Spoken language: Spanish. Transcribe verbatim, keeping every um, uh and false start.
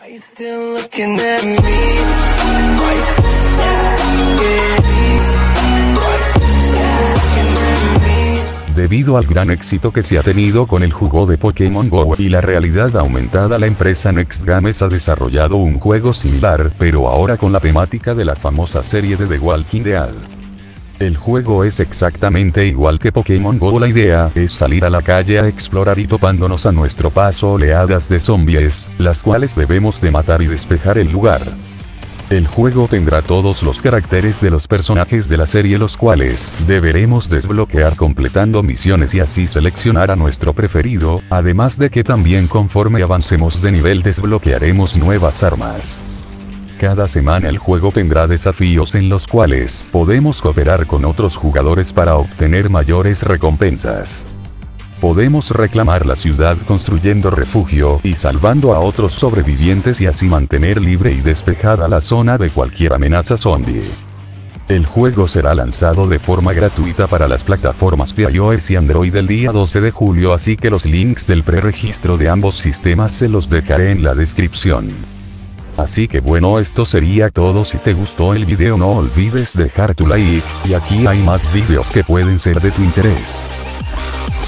Debido al gran éxito que se ha tenido con el juego de Pokémon Go y la realidad aumentada, la empresa Next Games ha desarrollado un juego similar, pero ahora con la temática de la famosa serie de The Walking Dead. El juego es exactamente igual que Pokémon Go. La idea es salir a la calle a explorar y topándonos a nuestro paso oleadas de zombies, las cuales debemos de matar y despejar el lugar. El juego tendrá todos los caracteres de los personajes de la serie, los cuales deberemos desbloquear completando misiones y así seleccionar a nuestro preferido, además de que también conforme avancemos de nivel desbloquearemos nuevas armas. Cada semana el juego tendrá desafíos en los cuales podemos cooperar con otros jugadores para obtener mayores recompensas. Podemos reclamar la ciudad construyendo refugio y salvando a otros sobrevivientes y así mantener libre y despejada la zona de cualquier amenaza zombie. El juego será lanzado de forma gratuita para las plataformas de iOS y Android el día doce de julio, así que los links del preregistro de ambos sistemas se los dejaré en la descripción. Así que bueno, esto sería todo. Si te gustó el video no olvides dejar tu like, y aquí hay más videos que pueden ser de tu interés.